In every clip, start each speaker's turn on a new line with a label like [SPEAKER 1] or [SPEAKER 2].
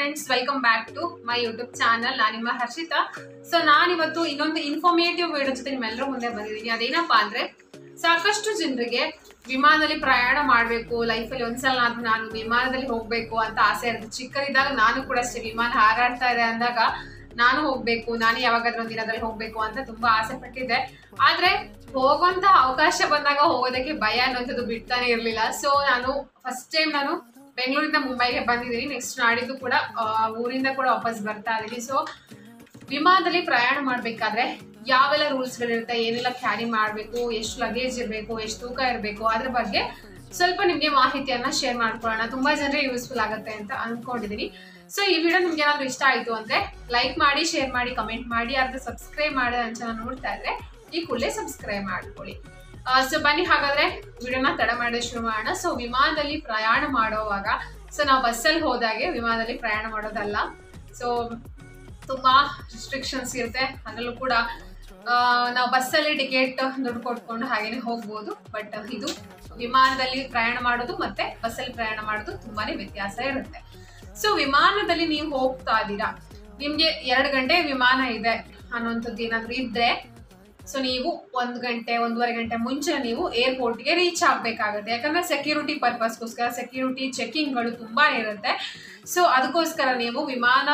[SPEAKER 1] Friends, welcome back to my YouTube channel. ನಾನು ನಿಮ್ಮ Harshita. So ನಾನಿವತ್ತು ಇನ್ನೊಂದು ಇನ್ಫಾರ್ಮೇಟಿವ್ ವಿಡಿಯೋ ಜೊತೆ ನಿಮ್ಮೆಲ್ಲರ ಮುಂದೆ ಬಂದಿದ್ದೀನಿ. ಅದೇನಪ್ಪಾ ಅಂದ್ರೆ, ಸಾಕಷ್ಟು ಜನರಿಗೆ ವಿಮಾನದಲ್ಲಿ ಪ್ರಯಾಣ ಮಾಡಬೇಕು, ಲೈಫಲ್ಲಿ ಒಂದ್ಸಲ ನಾನು ವಿಮಾನದಲ್ಲಿ ಹೋಗ್ಬೇಕು ಅಂತ ಆಸೆ ಇರುತ್ತೆ. ಚಿಕ್ಕದಿದ್ದಾಗ ನಾನು ಕೂಡ ಅಷ್ಟೇ, ವಿಮಾನ ಹಾರಾಡ್ತಾ ಇದೆ ಅಂದಾಗ ನಾನು ಹೋಗ್ಬೇಕು, ನಾನೇ ಯಾವಾಗಾದ್ರೂ ಒಂದು ದಿನದಲ್ಲಿ ಹೋಗ್ಬೇಕು ಅಂತ ತುಂಬಾ ಆಸೆ ಪಟ್ಟಿದ್ದೆ. ಆದ್ರೆ ಹೋಗುವಂತ ಅವಕಾಶ ಬಂದಾಗ ಹೋಗೋದಕ್ಕೆ ಭಯ ಅನ್ನೋಂಥದ್ದು ಬಿಡ್ತಾನೆ ಇರ್ಲಿಲ್ಲ. ಸೊ ನಾನು ಫಸ್ಟ್ ಟೈಮ್ ಬೆಂಗಳೂರಿಂದ ಮುಂಬೈಗೆ ಬಂದಿದ್ದೀನಿ. ನೆಕ್ಸ್ಟ್ ನಾಡಿದ್ದು ಕೂಡ ಊರಿಂದ ಕೂಡ ವಾಪಸ್ ಬರ್ತಾ ಇದೀನಿ. ಸೊ ವಿಮಾನದಲ್ಲಿ ಪ್ರಯಾಣ ಮಾಡ್ಬೇಕಾದ್ರೆ ಯಾವೆಲ್ಲ ರೂಲ್ಸ್ಗಳಿರುತ್ತೆ, ಏನೆಲ್ಲ ಕ್ಯಾರಿ ಮಾಡಬೇಕು, ಎಷ್ಟು ಲಗೇಜ್ ಇರಬೇಕು, ಎಷ್ಟು ತೂಕ ಇರಬೇಕು, ಅದ್ರ ಬಗ್ಗೆ ಸ್ವಲ್ಪ ನಿಮ್ಗೆ ಮಾಹಿತಿಯನ್ನ ಶೇರ್ ಮಾಡ್ಕೊಳ್ಳೋಣ. ತುಂಬಾ ಜನರಿಗೆ ಯೂಸ್ಫುಲ್ ಆಗುತ್ತೆ ಅಂತ ಅನ್ಕೊಂಡಿದೀನಿ. ಸೊ ಈ ವಿಡಿಯೋ ನಿಮ್ಗೆ ಏನಾದ್ರು ಇಷ್ಟ ಆಯ್ತು ಅಂದ್ರೆ ಲೈಕ್ ಮಾಡಿ, ಶೇರ್ ಮಾಡಿ, ಕಮೆಂಟ್ ಮಾಡಿ. ಯಾರಾದ್ರೂ ಸಬ್ಸ್ಕ್ರೈಬ್ ಮಾಡಿದ ಅಂತ ನೋಡ್ತಾ ಇದ್ರೆ ಈ ಕೂಡಲೇ ಸಬ್ಸ್ಕ್ರೈಬ್ ಮಾಡ್ಕೊಳ್ಳಿ. ಸೊ ಬನ್ನಿ ಹಾಗಾದ್ರೆ ವಿಡಿಯೋನ ತಡ ಮಾಡಿ ಶುರು ಮಾಡೋಣ. ಸೊ ವಿಮಾನದಲ್ಲಿ ಪ್ರಯಾಣ ಮಾಡೋವಾಗ, ಸೊ ನಾವು ಬಸ್ಸಲ್ಲಿ ಹೋದಾಗೆ ವಿಮಾನದಲ್ಲಿ ಪ್ರಯಾಣ ಮಾಡೋದಲ್ಲ. ಸೊ ತುಂಬಾ ರಿಸ್ಟ್ರಿಕ್ಷನ್ಸ್ ಇರುತ್ತೆ. ಅದರಲ್ಲೂ ಕೂಡ ನಾವು ಬಸ್ಸಲ್ಲಿ ಟಿಕೆಟ್ ದುಡ್ಡು ಕೊಟ್ಕೊಂಡು ಹಾಗೇನೆ ಹೋಗ್ಬೋದು. ಬಟ್ ಇದು ವಿಮಾನದಲ್ಲಿ ಪ್ರಯಾಣ ಮಾಡೋದು ಮತ್ತೆ ಬಸ್ಸಲ್ಲಿ ಪ್ರಯಾಣ ಮಾಡೋದು ತುಂಬಾನೇ ವ್ಯತ್ಯಾಸ ಇರುತ್ತೆ. ಸೊ ವಿಮಾನದಲ್ಲಿ ನೀವು ಹೋಗ್ತಾ ಇದ್ದೀರಾ, ನಿಮ್ಗೆ 2 ಗಂಟೆ ವಿಮಾನ ಇದೆ ಅನ್ನೋಂಥದ್ದು ಏನಾದ್ರು ಇದ್ರೆ, ಸೊ ನೀವು 1 ಗಂಟೆ 1.5 ಗಂಟೆ ಮುಂಚೆ ನೀವು ಏರ್ಪೋರ್ಟ್ಗೆ ರೀಚ್ ಆಗ್ಬೇಕಾಗುತ್ತೆ. ಯಾಕಂದ್ರೆ ಸೆಕ್ಯೂರಿಟಿ ಪರ್ಪಸ್ಗೋಸ್ಕರ ಸೆಕ್ಯೂರಿಟಿ ಚೆಕಿಂಗ್ಗಳು ತುಂಬಾ ಇರುತ್ತೆ. ಸೊ ಅದಕ್ಕೋಸ್ಕರ ನೀವು ವಿಮಾನ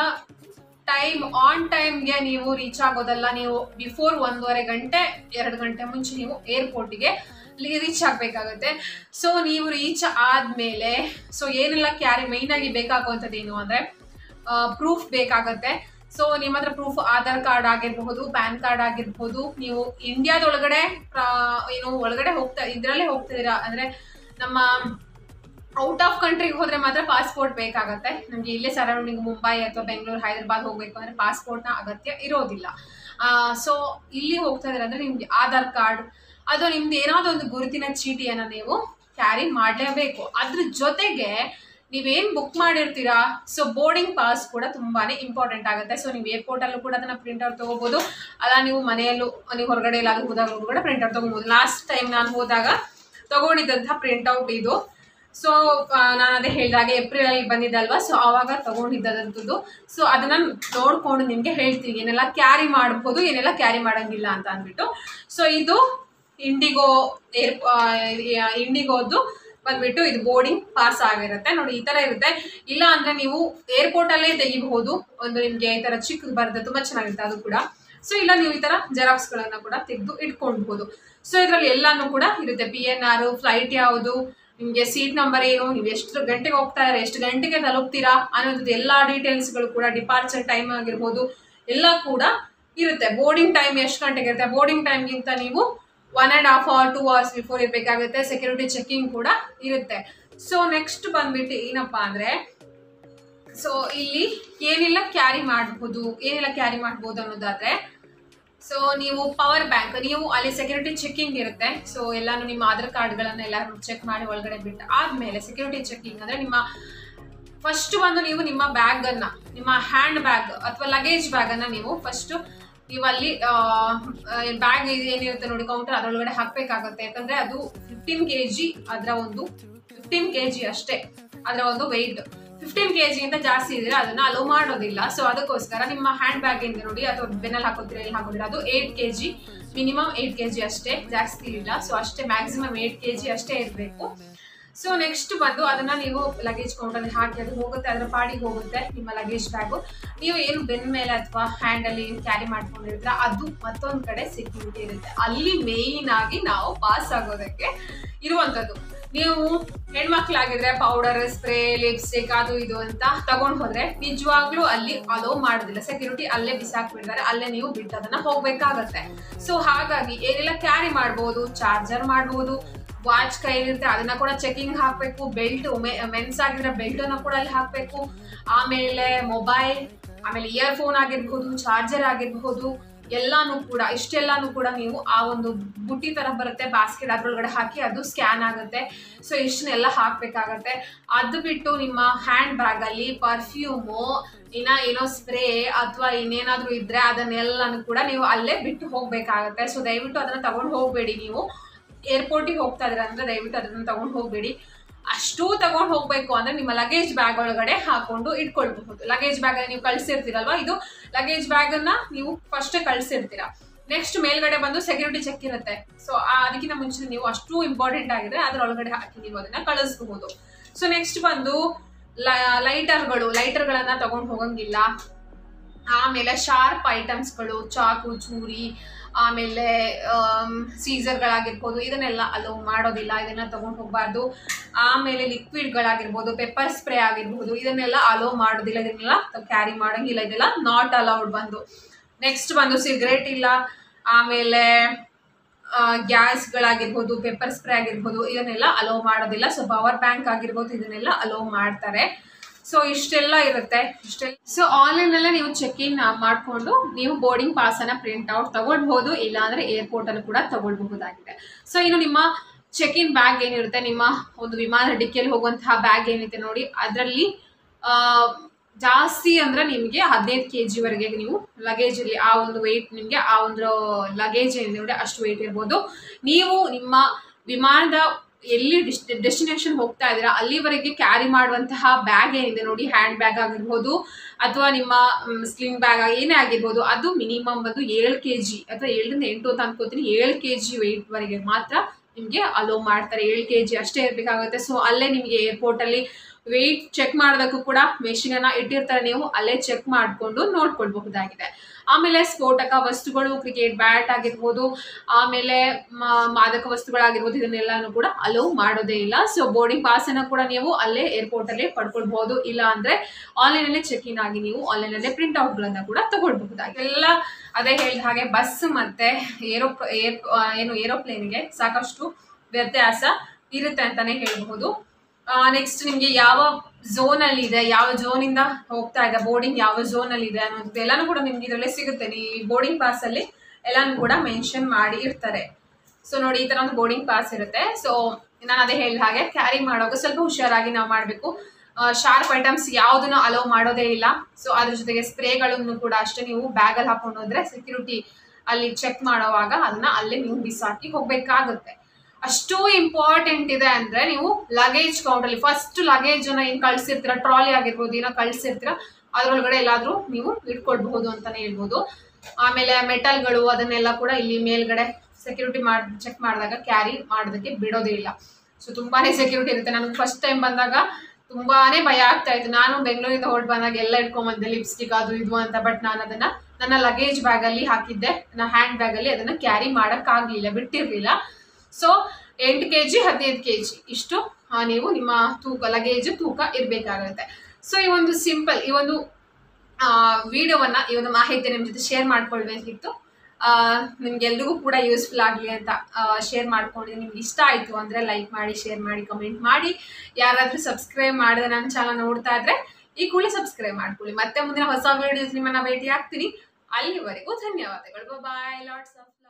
[SPEAKER 1] ಆನ್ ಟೈಮ್ಗೆ ನೀವು ರೀಚ್ ಆಗೋದಲ್ಲ, ನೀವು ಬಿಫೋರ್ 1.5 ಗಂಟೆ 2 ಗಂಟೆ ಮುಂಚೆ ನೀವು ಏರ್ಪೋರ್ಟ್ಗೆ ರೀಚ್ ಆಗ್ಬೇಕಾಗತ್ತೆ. ಸೊ ನೀವು ರೀಚ್ ಆದ್ಮೇಲೆ ಸೊ ಏನೆಲ್ಲ ಕ್ಯಾರಿ ಮೈನ್ ಆಗಿ ಬೇಕಾಗುವಂಥದ್ದು ಏನು ಅಂದ್ರೆ, ಪ್ರೂಫ್ ಬೇಕಾಗತ್ತೆ. ಸೊ ನಿಮ್ಮ ಹತ್ರ ಪ್ರೂಫ್ ಆಧಾರ್ ಕಾರ್ಡ್ ಆಗಿರಬಹುದು, ಪ್ಯಾನ್ ಕಾರ್ಡ್ ಆಗಿರ್ಬಹುದು. ನೀವು ಇಂಡಿಯಾದೊಳಗಡೆ ಒಳಗಡೆ ಇದ್ರಲ್ಲೇ ಹೋಗ್ತಿದ್ದೀರಾ ಅಂದ್ರೆ, ನಮ್ಮ ಔಟ್ ಆಫ್ ಕಂಟ್ರಿಗೆ ಹೋದ್ರೆ ಮಾತ್ರ ಪಾಸ್ಪೋರ್ಟ್ ಬೇಕಾಗತ್ತೆ. ನಮ್ಗೆ ಇಲ್ಲೇ ಸರೌಂಡಿಂಗ್ ಮುಂಬೈ ಅಥವಾ ಬೆಂಗಳೂರು, ಹೈದರಾಬಾದ್ ಹೋಗ್ಬೇಕು ಅಂದ್ರೆ ಪಾಸ್ಪೋರ್ಟ್ನ ಅಗತ್ಯ ಇರೋದಿಲ್ಲ. ಸೊ ಇಲ್ಲಿ ಹೋಗ್ತಾ ಇದ್ರೆ ಅಂದ್ರೆ ನಿಮ್ಗೆ ಆಧಾರ್ ಕಾರ್ಡ್ ಅಥವಾ ನಿಮ್ದು ಏನಾದ್ರು ಒಂದು ಗುರುತಿನ ಚೀಟಿಯನ್ನ ನೀವು ಕ್ಯಾರಿ ಮಾಡಲೇಬೇಕು. ಅದ್ರ ಜೊತೆಗೆ ನೀವೇನ್ ಬುಕ್ ಮಾಡಿರ್ತೀರಾ, ಸೊ ಬೋರ್ಡಿಂಗ್ ಪಾಸ್ ಕೂಡ ತುಂಬಾನೇ ಇಂಪಾರ್ಟೆಂಟ್ ಆಗುತ್ತೆ. ಸೊ ನೀವು ಏರ್ಪೋರ್ಟ್ ಅಲ್ಲೂ ಕೂಡ ಅದನ್ನ ಪ್ರಿಂಟ್ಔಟ್ ತಗೋಬಹುದು, ಅಲ್ಲ ನೀವು ಮನೆಯಲ್ಲೂ ನೀವು ಹೊರಗಡೆ ಎಲ್ಲಾದ್ರೂ ಹೋದಾಗ ಕೂಡ ಪ್ರಿಂಟ್ಔಟ್ ತಗೋಬಹುದು. ಲಾಸ್ಟ್ ಟೈಮ್ ನಾನು ಹೋದಾಗ ತಗೊಂಡಿದ್ದಂತಹ ಪ್ರಿಂಟ್ಔಟ್ ಇದು. ಸೊ ನಾನು ಅದೇ ಹೇಳಿದಾಗೆ ಏಪ್ರಿಲ್ ಅಲ್ಲಿ ಬಂದಿದ್ದಲ್ವಾ, ಸೊ ಆವಾಗ ತಗೊಂಡಿದ್ದಂಥದ್ದು. ಸೊ ಅದನ್ನ ನೋಡ್ಕೊಂಡು ನಿಮ್ಗೆ ಹೇಳ್ತೀನಿ ಏನೆಲ್ಲ ಕ್ಯಾರಿ ಮಾಡಬಹುದು, ಏನೆಲ್ಲ ಕ್ಯಾರಿ ಮಾಡಂಗಿಲ್ಲ ಅಂತ ಅಂದ್ಬಿಟ್ಟು. ಸೊ ಇದು ಇಂಡಿಗೋದು ಬಂದ್ಬಿಟ್ಟು ಇದು ಬೋರ್ಡಿಂಗ್ ಪಾಸ್ ಆಗಿರುತ್ತೆ ನೋಡಿ, ಈ ತರ ಇರುತ್ತೆ. ಇಲ್ಲ ಅಂದ್ರೆ ನೀವು ಏರ್ಪೋರ್ಟ್ ಅಲ್ಲೇ ತೆಗಿಬಹುದು. ಒಂದು ನಿಮ್ಗೆ ಈ ತರ ಚಿಕ್ಕದು ಬರುತ್ತೆ, ತುಂಬಾ ಚೆನ್ನಾಗಿರುತ್ತೆ ಅದು ಕೂಡ. ಸೊ ಇಲ್ಲ ನೀವು ಈ ತರ ಜೆರಾಕ್ಸ್ ಗಳನ್ನ ಕೂಡ ತೆಗೆದು ಇಟ್ಕೊಳ್ಬಹುದು. ಸೊ ಇದ್ರಲ್ಲಿ ಎಲ್ಲಾನು ಕೂಡ ಇರುತ್ತೆ. PNR, ಫ್ಲೈಟ್ ಯಾವುದು, ನಿಮ್ಗೆ ಸೀಟ್ ನಂಬರ್ ಏನು, ನೀವು ಎಷ್ಟು ಗಂಟೆಗೆ ಹೋಗ್ತಾ ಇದ್ದಾರೆ, ಎಷ್ಟು ಗಂಟೆಗೆ ತಲುಪ್ತೀರಾ ಅನ್ನೋದು ಎಲ್ಲಾ ಡೀಟೇಲ್ಸ್ಗಳು ಕೂಡ, ಡಿಪಾರ್ಚರ್ ಟೈಮ್ ಆಗಿರ್ಬೋದು ಎಲ್ಲ ಕೂಡ ಇರುತ್ತೆ. ಬೋರ್ಡಿಂಗ್ ಟೈಮ್ ಎಷ್ಟು ಗಂಟೆಗೆ ಇರುತ್ತೆ, ಬೋರ್ಡಿಂಗ್ ಟೈಮ್ಗಿಂತ ನೀವು 1.5 or 2 hours ಬಿಫೋರ್ ಇರಬೇಕಾಗುತ್ತೆ. ಸೆಕ್ಯೂರಿಟಿ ಚೆಕಿಂಗ್ ಕೂಡ ಇರುತ್ತೆ. ಸೊ ನೆಕ್ಸ್ಟ್ ಬಂದ್ಬಿಟ್ಟು ಏನಪ್ಪಾ ಅಂದ್ರೆ, ಸೊ ಇಲ್ಲಿ ಏನೆಲ್ಲ ಕ್ಯಾರಿ ಮಾಡಬಹುದು ಅನ್ನೋದಾದ್ರೆ, ಸೊ ನೀವು ಪವರ್ ಬ್ಯಾಂಕ್, ನೀವು ಅಲ್ಲಿ ಸೆಕ್ಯೂರಿಟಿ ಚೆಕಿಂಗ್ ಇರುತ್ತೆ. ಸೊ ಎಲ್ಲಾನು ನಿಮ್ಮ ಆಧಾರ್ ಕಾರ್ಡ್ಗಳನ್ನ ಎಲ್ಲಾರು ಚೆಕ್ ಮಾಡಿ ಒಳಗಡೆ ಬಿಟ್ಟು ಆದ್ಮೇಲೆ ಸೆಕ್ಯೂರಿಟಿ ಚೆಕಿಂಗ್ ಅಂದ್ರೆ ನಿಮ್ಮ ಫಸ್ಟ್ ನೀವು ನಿಮ್ಮ ಬ್ಯಾಗ್ ಅನ್ನ, ನಿಮ್ಮ ಹ್ಯಾಂಡ್ ಬ್ಯಾಗ್ ಅಥವಾ ಲಗೇಜ್ ಬ್ಯಾಗ್ ಅನ್ನ ನೀವು ಫಸ್ಟ್ ನೀವು ಅಲ್ಲಿ ಬ್ಯಾಗ್ ಏನಿರುತ್ತೆ ನೋಡಿ ಕೌಂಟರ್, ಅದರೊಳಗಡೆ ಹಾಕ್ಬೇಕಾಗತ್ತೆ. ಯಾಕಂದ್ರೆ ಅದು 15 kg, ಅದರ ಒಂದು 15 kg ಅಷ್ಟೇ ಅದರ ಒಂದು ವೆಯ್ಟ್. 15 kg ಅಂತ ಜಾಸ್ತಿ ಇದ್ರೆ ಅದನ್ನ ಅಲೋ ಮಾಡೋದಿಲ್ಲ. ಸೊ ಅದಕ್ಕೋಸ್ಕರ ನಿಮ್ಮ ಹ್ಯಾಂಡ್ ಬ್ಯಾಗ್ ಇಂದ ನೋಡಿ, ಅಥವಾ ಬೆನ್ನಲ್ಲಿ ಹಾಕೋತೀರಾ, ಎಲ್ಲಿ ಹಾಕೋತೀರಾ, ಅದು 8 kg, ಮಿನಿಮಮ್ 8 kg ಅಷ್ಟೇ, ಜಾಸ್ತಿ ಇಲ್ಲ. ಸೊ ಅಷ್ಟೇ, ಮ್ಯಾಕ್ಸಿಮಮ್ 8 kg ಅಷ್ಟೇ ಇರಬೇಕು. ಸೊ ನೆಕ್ಸ್ಟ್ ಬಂದು ಅದನ್ನ ನೀವು ಲಗೇಜ್ ಕೌಂಟರ್ ಹಾಕಿ ಅದು ಹೋಗುತ್ತೆ, ಅದರ ಪಾಡಿಗೆ ಹೋಗುತ್ತೆ ನಿಮ್ಮ ಲಗೇಜ್ ಬ್ಯಾಗು. ನೀವು ಏನು ಬೆನ್ನ ಮೇಲೆ ಅಥವಾ ಹ್ಯಾಂಡ್ ಅಲ್ಲಿ ಕ್ಯಾರಿ ಮಾಡ್ಕೊಂಡಿರ್ತೀರ ಅದು ಮತ್ತೊಂದ್ ಕಡೆ ಸೆಕ್ಯೂರಿಟಿ ಇರುತ್ತೆ. ಅಲ್ಲಿ ಮೇಯ್ನ್ ಆಗಿ ನಾವು ಪಾಸ್ ಆಗೋದಕ್ಕೆ ಇರುವಂತದ್ದು. ನೀವು ಹೆಣ್ಮಕ್ಳಾಗಿದ್ರೆ ಪೌಡರ್, ಸ್ಪ್ರೇ, ಲಿಪ್ಸ್ಟಿಕ್ ಅದು ಇದು ಅಂತ ತಗೊಂಡ್ ಹೋದ್ರೆ ನಿಜವಾಗ್ಲೂ ಅಲ್ಲಿ ಅಲೋ ಮಾಡೋದಿಲ್ಲ. ಸೆಕ್ಯೂರಿಟಿ ಅಲ್ಲೇ ಬಿಸಾಕ್ಬಿಡ್ತಾರೆ, ಅಲ್ಲೇ ನೀವು ಬಿಟ್ಟು ಅದನ್ನ ಹೋಗ್ಬೇಕಾಗತ್ತೆ. ಸೊ ಹಾಗಾಗಿ ಏನೆಲ್ಲ ಕ್ಯಾರಿ ಮಾಡ್ಬೋದು, ಚಾರ್ಜರ್ ಮಾಡ್ಬೋದು, ವಾಚ್ ಕೈಲಿರುತ್ತೆ ಅದನ್ನ ಕೂಡ ಚೆಕಿಂಗ್ ಹಾಕ್ಬೇಕು, ಬೆಲ್ಟ್ ಮೆನ್ಸ್ ಆಗಿದ್ರೆ ಬೆಲ್ಟ್ ಅನ್ನ ಕೂಡ ಅಲ್ಲಿ ಹಾಕ್ಬೇಕು, ಆಮೇಲೆ ಮೊಬೈಲ್, ಆಮೇಲೆ ಇಯರ್ಫೋನ್ ಆಗಿರ್ಬಹುದು, ಚಾರ್ಜರ್ ಆಗಿರ್ಬಹುದು, ಎಲ್ಲಾನು ಕೂಡ ಇಷ್ಟೆಲ್ಲಾನು ಕೂಡ ನೀವು ಆ ಒಂದು ಬುಟ್ಟಿ ತರ ಬರುತ್ತೆ ಬಾಸ್ಕೆಟ್, ಅದ್ರೊಳಗಡೆ ಹಾಕಿ ಅದು ಸ್ಕ್ಯಾನ್ ಆಗುತ್ತೆ. ಸೊ ಇಷ್ಟನ್ನೆಲ್ಲ ಹಾಕ್ಬೇಕಾಗತ್ತೆ. ಅದು ಬಿಟ್ಟು ನಿಮ್ಮ ಹ್ಯಾಂಡ್ ಬ್ಯಾಗ್ ಅಲ್ಲಿ ಪರ್ಫ್ಯೂಮು, ಏನೋ ಸ್ಪ್ರೇ ಅಥವಾ ಇನ್ನೇನಾದ್ರೂ ಇದ್ರೆ ಅದನ್ನೆಲ್ಲಾನು ಕೂಡ ನೀವು ಅಲ್ಲೇ ಬಿಟ್ಟು ಹೋಗ್ಬೇಕಾಗತ್ತೆ. ಸೊ ದಯವಿಟ್ಟು ಅದನ್ನ ತಗೊಂಡು ಹೋಗ್ಬೇಡಿ. ನೀವು ಏರ್ಪೋರ್ಟಿಗೆ ಹೋಗ್ತಾ ಇದ್ರ ಅಂದ್ರೆ ದಯವಿಟ್ಟು ಅದನ್ನ ತಗೊಂಡು ಹೋಗ್ಬೇಡಿ. ಅಷ್ಟು ತಗೊಂಡು ಹೋಗ್ಬೇಕು ಅಂದ್ರೆ ನಿಮ್ಮ ಲಗೇಜ್ ಬ್ಯಾಗ್ ಒಳಗಡೆ ಹಾಕೊಂಡು ಇಟ್ಕೊಳ್ಬಹುದು. ಲಗೇಜ್ ಬ್ಯಾಗ್ ನೀವು ಕಳ್ಸಿರ್ತೀರಲ್ವಾ, ಇದು ಲಗೇಜ್ ಬ್ಯಾಗ್ ಅನ್ನ ನೀವು ಫಸ್ಟ್ ಕಳ್ಸಿರ್ತೀರಾ. ನೆಕ್ಸ್ಟ್ ಮೇಲ್ಗಡೆ ಬಂದು ಸೆಕ್ಯೂರಿಟಿ ಚೆಕ್ ಇರುತ್ತೆ. ಸೊ ಅದಕ್ಕಿಂತ ಮುಂಚೆ ನೀವು ಅಷ್ಟು ಇಂಪಾರ್ಟೆಂಟ್ ಆಗಿದೆ ಅದ್ರೊಳಗಡೆ ಹಾಕಿ ನೀವು ಅದನ್ನ ಕಳಿಸಬಹುದು. ಸೊ ನೆಕ್ಸ್ಟ್ ಬಂದು ಲೈಟರ್ಗಳನ್ನ ತಗೊಂಡು ಹೋಗಂಗಿಲ್ಲ. ಆಮೇಲೆ ಶಾರ್ಪ್ ಐಟಮ್ಸ್ಗಳು, ಚಾಕು, ಚೂರಿ, ಆಮೇಲೆ ಸೀಸರ್ಗಳಾಗಿರ್ಬೋದು, ಇದನ್ನೆಲ್ಲ ಅಲೋ ಮಾಡೋದಿಲ್ಲ, ಇದನ್ನ ತಗೊಂಡು ಹೋಗಬಾರ್ದು. ಆಮೇಲೆ ಲಿಕ್ವಿಡ್ಗಳಾಗಿರ್ಬೋದು, ಪೆಪ್ಪರ್ ಸ್ಪ್ರೇ ಆಗಿರ್ಬೋದು, ಇದನ್ನೆಲ್ಲ ಅಲೋ ಮಾಡೋದಿಲ್ಲ, ಇದನ್ನೆಲ್ಲ ಕ್ಯಾರಿ ಮಾಡಂಗಿಲ್ಲ, ಇದೆಲ್ಲ ನಾಟ್ ಅಲೌಡ್ ಬಂದು. ನೆಕ್ಸ್ಟ್ ಬಂದು ಸಿಗರೇಟ್ ಇಲ್ಲ, ಆಮೇಲೆ ಗ್ಯಾಸ್ಗಳಾಗಿರ್ಬೋದು, ಪೆಪ್ಪರ್ ಸ್ಪ್ರೇ ಆಗಿರ್ಬೋದು, ಇದನ್ನೆಲ್ಲ ಅಲೋ ಮಾಡೋದಿಲ್ಲ. ಸೊ ಪವರ್ ಬ್ಯಾಂಕ್ ಆಗಿರ್ಬೋದು, ಇದನ್ನೆಲ್ಲ ಅಲೋ ಮಾಡ್ತಾರೆ. ಸೊ ಇಷ್ಟೆಲ್ಲ ಇರುತ್ತೆ. ಸೊ ಆನ್ಲೈನ್ ಅಲ್ಲೇ ನೀವು ಚೆಕ್ ಇನ್ ಮಾಡಿಕೊಂಡು ನೀವು ಬೋರ್ಡಿಂಗ್ ಪಾಸ್ ಅನ್ನ ಪ್ರಿಂಟ್ ಔಟ್ ತಗೊಳ್ಬಹುದು, ಇಲ್ಲಾಂದ್ರೆ ಏರ್ಪೋರ್ಟ್ ಅನ್ನು ಕೂಡ ತಗೊಳ್ಬಹುದಾಗಿದೆ. ಸೊ ಇನ್ನು ನಿಮ್ಮ ಚೆಕ್ ಇನ್ ಬ್ಯಾಗ್ ಏನಿರುತ್ತೆ, ನಿಮ್ಮ ಒಂದು ವಿಮಾನ ಡಿಕ್ಕಿಯಲ್ಲಿ ಹೋಗುವಂತಹ ಬ್ಯಾಗ್ ಏನಿದೆ ನೋಡಿ, ಅದರಲ್ಲಿ ಜಾಸ್ತಿ ಅಂದ್ರೆ ನಿಮಗೆ 15 kg ವರೆಗೆ ನೀವು ಲಗೇಜ್ ಇರಲಿ, ಆ ಒಂದು ವೆಯ್ಟ್ ನಿಮಗೆ ಆ ಒಂದು ಲಗೇಜ್ ಏನಿದೆ ನೋಡಿ ಅಷ್ಟು ವೆಯ್ಟ್ ಇರ್ಬೋದು. ನೀವು ನಿಮ್ಮ ವಿಮಾನದ ಎಲ್ಲಿ ಡೆಸ್ಟಿನೇಷನ್ ಹೋಗ್ತಾ ಇದ್ದೀರಾ ಅಲ್ಲಿವರೆಗೆ ಕ್ಯಾರಿ ಮಾಡುವಂತಹ ಬ್ಯಾಗ್ ಏನಿದೆ ನೋಡಿ, ಹ್ಯಾಂಡ್ ಬ್ಯಾಗ್ ಆಗಿರ್ಬೋದು ಅಥವಾ ನಿಮ್ಮ ಸ್ಲಿಂಗ್ ಬ್ಯಾಗ್ ಏನೇ ಆಗಿರ್ಬೋದು, ಅದು ಮಿನಿಮಮ್ ಬಂದು 7 kg ಅಥವಾ 7 ರಿಂದ 8 ಅಂತ ಅನ್ಕೋತೀನಿ, 7 kg ವೆಯ್ಟ್ ವರೆಗೆ ಮಾತ್ರ ನಿಮಗೆ ಅಲೋ ಮಾಡ್ತಾರೆ. 7 kg ಅಷ್ಟೇ ಇರಬೇಕಾಗುತ್ತೆ. ಸೊ ಅಲ್ಲೇ ನಿಮಗೆ ಏರ್ಪೋರ್ಟ್ ಅಲ್ಲಿ ವೆಯ್ಟ್ ಚೆಕ್ ಮಾಡೋದಕ್ಕೂ ಕೂಡ ಮೆಷಿನ್ ಅನ್ನ ಇಟ್ಟಿರ್ತಾರೆ, ನೀವು ಅಲ್ಲೇ ಚೆಕ್ ಮಾಡಿಕೊಂಡು ನೋಡ್ಕೊಳ್ಬಹುದಾಗಿದೆ. ಆಮೇಲೆ ಸ್ಫೋಟಕ ವಸ್ತುಗಳು, ಕ್ರಿಕೆಟ್ ಬ್ಯಾಟ್ ಆಗಿರ್ಬೋದು, ಆಮೇಲೆ ಮಾದಕ ವಸ್ತುಗಳಾಗಿರ್ಬೋದು, ಇದನ್ನೆಲ್ಲಾನು ಕೂಡ ಅಲೋ ಮಾಡೋದೇ ಇಲ್ಲ. ಸೊ ಬೋರ್ಡಿಂಗ್ ಪಾಸ್ ಅನ್ನ ಕೂಡ ನೀವು ಅಲ್ಲೇ ಏರ್ಪೋರ್ಟ್ ಅಲ್ಲೇ ಪಡ್ಕೊಳ್ಬಹುದು, ಇಲ್ಲ ಅಂದ್ರೆ ಆನ್ಲೈನ್ ಅಲ್ಲೇ ಚೆಕ್ ಇನ್ ಆಗಿ ನೀವು ಆನ್ಲೈನ್ ಅಲ್ಲೇ ಪ್ರಿಂಟ್ ಔಟ್ ಗಳನ್ನ ಕೂಡ ತಗೊಳ್ಬಹುದಾಗಿದೆ. ಎಲ್ಲ ಅದೇ ಹೇಳಿದ ಹಾಗೆ ಬಸ್ ಮತ್ತೆ ಏರೋಪ್ಲೇನ್ಗೆ ಸಾಕಷ್ಟು ವ್ಯತ್ಯಾಸ ಇರುತ್ತೆ ಅಂತಾನೆ ಹೇಳ್ಬಹುದು. ನೆಕ್ಸ್ಟ್ ನಿಮ್ಗೆ ಯಾವ ಝೋನ್ ಅಲ್ಲಿ ಇದೆ, ಯಾವ ಝೋನ್ ಇಂದ ಹೋಗ್ತಾ ಇದೆ, ಬೋರ್ಡಿಂಗ್ ಯಾವ ಝೋನ್ ಅಲ್ಲಿ ಇದೆ ಅನ್ನೋದು ಎಲ್ಲಾನು ಕೂಡ ನಿಮ್ಗೆ ಇದರಲ್ಲೇ ಸಿಗುತ್ತೆ. ಈ ಬೋರ್ಡಿಂಗ್ ಪಾಸ್ ಅಲ್ಲಿ ಎಲ್ಲಾನು ಕೂಡ ಮೆನ್ಷನ್ ಮಾಡಿ ಇರ್ತಾರೆ. ಸೊ ನೋಡಿ, ಈ ತರ ಒಂದು ಬೋರ್ಡಿಂಗ್ ಪಾಸ್ ಇರುತ್ತೆ. ಸೊ ನಾನು ಅದೇ ಹೇಳಿದ ಹಾಗೆ ಕ್ಯಾರಿ ಮಾಡುವಾಗ ಸ್ವಲ್ಪ ಹುಷಾರಾಗಿ ನಾವು ಮಾಡಬೇಕು. ಶಾರ್ಪ್ ಐಟಮ್ಸ್ ಯಾವುದನ್ನು ಅಲೋ ಮಾಡೋದೇ ಇಲ್ಲ. ಸೊ ಅದ್ರ ಜೊತೆಗೆ ಸ್ಪ್ರೇಗಳನ್ನು ಕೂಡ ಅಷ್ಟೇ ನೀವು ಬ್ಯಾಗ್ ಅಲ್ಲಿ ಹಾಕೊಂಡು ಹೋದ್ರೆ ಸೆಕ್ಯೂರಿಟಿ ಅಲ್ಲಿ ಚೆಕ್ ಮಾಡುವಾಗ ಅದನ್ನ ಅಲ್ಲೇ ನೀವು ಬಿಸಾಕಿ ಹೋಗ್ಬೇಕಾಗುತ್ತೆ. ಅಷ್ಟು ಇಂಪಾರ್ಟೆಂಟ್ ಇದೆ ಅಂದ್ರೆ ನೀವು ಲಗೇಜ್ ಕೌಂಟರ್ ಅಲ್ಲಿ ಫಸ್ಟ್ ಲಗೇಜ್ ಅನ್ನ ಏನ್ ಕಳ್ಸಿರ್ತೀರಾ, ಟ್ರಾಲಿ ಆಗಿರ್ಬೋದು, ಏನೋ ಕಳ್ಸಿರ್ತೀರಾ, ಅದ್ರೊಳಗಡೆ ಎಲ್ಲಾದ್ರೂ ನೀವು ಇಟ್ಕೊಳ್ಬಹುದು ಅಂತಾನೆ ಹೇಳ್ಬೋದು. ಆಮೇಲೆ ಮೆಟಲ್ಗಳು ಅದನ್ನೆಲ್ಲ ಕೂಡ ಇಲ್ಲಿ ಮೇಲ್ಗಡೆ ಸೆಕ್ಯೂರಿಟಿ ಚೆಕ್ ಮಾಡಿದಾಗ ಕ್ಯಾರಿ ಮಾಡೋದಕ್ಕೆ ಬಿಡೋದೇ ಇಲ್ಲ. ಸೊ ತುಂಬಾನೇ ಸೆಕ್ಯೂರಿಟಿ ಇರುತ್ತೆ. ನನಗೆ ಫಸ್ಟ್ ಟೈಮ್ ಬಂದಾಗ ತುಂಬಾನೇ ಭಯ ಆಗ್ತಾ ಇತ್ತು. ನಾನು ಬೆಂಗಳೂರಿಂದ ಹೊರಟು ಬಂದಾಗ ಎಲ್ಲ ಇಟ್ಕೊಂಡ್ಬಂದೆ, ಲಿಪ್ಸ್ಟಿಕ್ ಅದು ಇದು ಅಂತ. ಬಟ್ ನಾನು ಅದನ್ನ ನನ್ನ ಲಗೇಜ್ ಬ್ಯಾಗ್ ಅಲ್ಲಿ ಹಾಕಿದ್ದೆ, ನನ್ನ ಹ್ಯಾಂಡ್ ಬ್ಯಾಗ್ ಅಲ್ಲಿ ಅದನ್ನ ಕ್ಯಾರಿ ಮಾಡಕ್ ಆಗ್ಲಿಲ್ಲ, ಬಿಟ್ಟಿರ್ಲಿಲ್ಲ. ಸೊ 8 kg 15 kg ಇಷ್ಟು ನೀವು ನಿಮ್ಮ ಲಗೇಜ್ ತೂಕ ಇರ್ಬೇಕಾಗುತ್ತೆ. ಸೊ ಈ ಒಂದು ಸಿಂಪಲ್ ಈ ಒಂದು ವಿಡಿಯೋವನ್ನ, ಈ ಒಂದು ಮಾಹಿತಿ ನಿಮ್ಮ ಜೊತೆ ಶೇರ್ ಮಾಡ್ಕೊಳ್ಬೇಕಿತ್ತು. ನಿಮ್ಗೆಲ್ರಿಗೂ ಕೂಡ ಯೂಸ್ಫುಲ್ ಆಗಲಿ ಅಂತ ಶೇರ್ ಮಾಡ್ಕೊಂಡಿದ್ದೀನಿ. ನಿಮ್ಗೆ ಇಷ್ಟ ಆಯಿತು ಅಂದರೆ ಲೈಕ್ ಮಾಡಿ, ಶೇರ್ ಮಾಡಿ, ಕಮೆಂಟ್ ಮಾಡಿ. ಯಾರಾದರೂ ಸಬ್ಸ್ಕ್ರೈಬ್ ಮಾಡಿದ್ರೆ ನನ್ನ ಚಾನಲ್ ನೋಡ್ತಾ ಇದ್ರೆ ಈ ಕೂಡಲೇ ಸಬ್ಸ್ಕ್ರೈಬ್ ಮಾಡ್ಕೊಳ್ಳಿ. ಮತ್ತೆ ಮುಂದಿನ ಹೊಸ ವಿಡಿಯೋಸ್ ನಿಮ್ಮನ್ನ ಭೇಟಿ ಆಗ್ತೀನಿ. ಅಲ್ಲಿವರೆಗೂ ಧನ್ಯವಾದಗಳು. ಬಾಯ್. Lots of